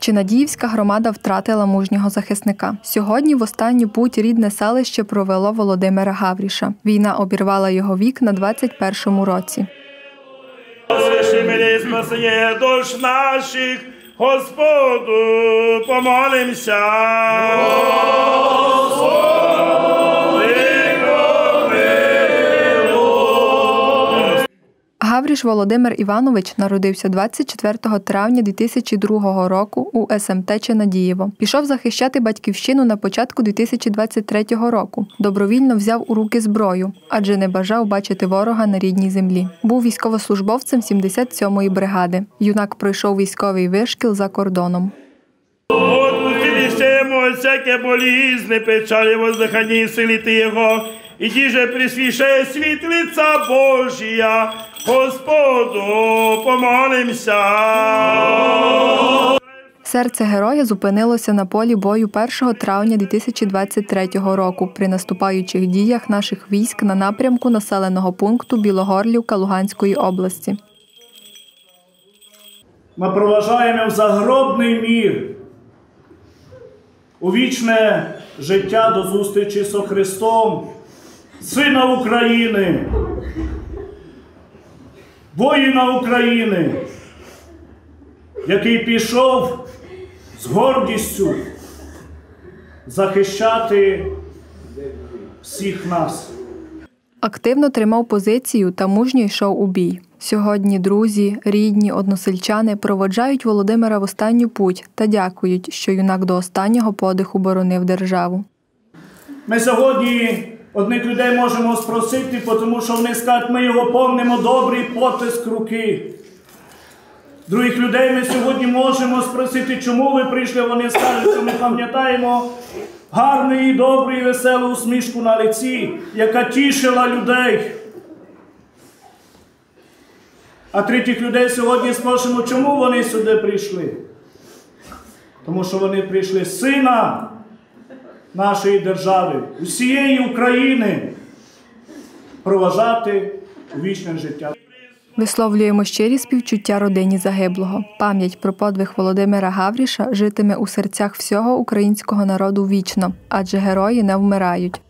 Чинадіївська громада втратила мужнього захисника. Сьогодні в останню путь рідне селище провело Володимира Гавріша. Війна обірвала його вік на 21-му році. Свящи спасення душ наших, Господу помолимся. Гавріш Володимир Іванович народився 24 травня 2002 року у СМТ Чинадіїво. Пішов захищати батьківщину на початку 2023 року. Добровільно взяв у руки зброю, адже не бажав бачити ворога на рідній землі. Був військовослужбовцем 77-ї бригади. Юнак пройшов військовий вишкіл за кордоном. Отпустилищемо всяке болізне, печалі, воздихані, силити його, і діже присвіше світлиця Божія, Господу помолимся. Серце героя зупинилося на полі бою 1 травня 2023 року при наступаючих діях наших військ на напрямку населеного пункту Білогорлівка Луганської області. Ми проважаємо в загробний мір, у вічне життя до зустрічі з Христом, Сина України, воїна України, який пішов з гордістю захищати всіх нас. Активно тримав позицію та мужньо йшов у бій. Сьогодні друзі, рідні, односельчани проводжають Володимира в останню путь та дякують, що юнак до останнього подиху боронив державу. Ми сьогодні одних людей можемо спросити, тому що вони скажуть, ми його помнимо добрий потиск руки. Других людей ми сьогодні можемо спросити, чому ви прийшли, вони скажуть, що ми пам'ятаємо гарну і добру і веселу усмішку на лиці, яка тішила людей. А третіх людей сьогодні спросимо, чому вони сюди прийшли. Тому що вони прийшли з Сина нашої держави, усієї України, проважати вічне життя. Висловлюємо щирі співчуття родині загиблого. Пам'ять про подвиг Володимира Гавріша житиме у серцях всього українського народу вічно, адже герої не вмирають.